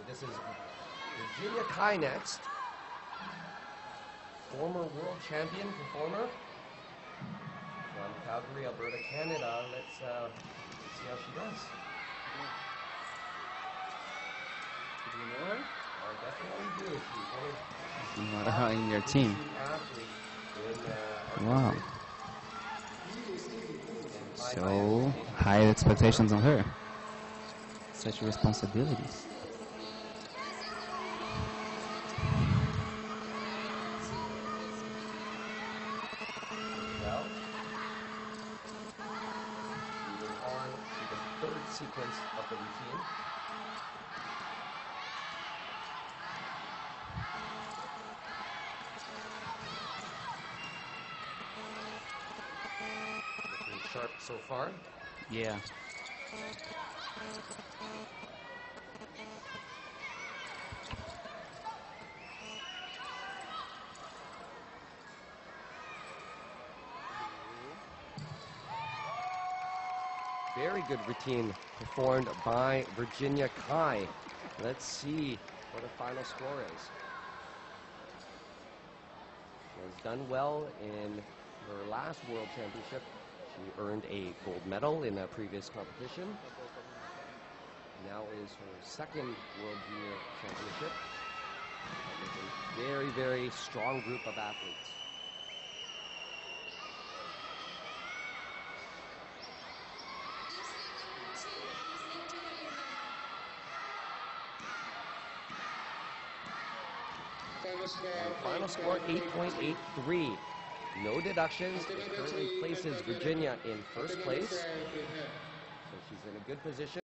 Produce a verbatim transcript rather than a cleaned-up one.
This is Virginia Kai next. Former world champion performer from Calgary, Alberta, Canada. Let's, uh, let's see how she does. Do you know her? I definitely do. She's You know her in your team. in, uh, Wow. So high expectations on her. Such responsibilities. Well, moving on to the third sequence of the routine. Looking sharp so far. Yeah. Very good routine performed by Virginia Kai. Let's see what the final score is. She has done well in her last World Championship. She earned a gold medal in a previous competition. Now is her second World Junior Championship. With a very, very strong group of athletes. And final score eight point eight three. No deductions. This currently places Virginia in first place. So she's in a good position.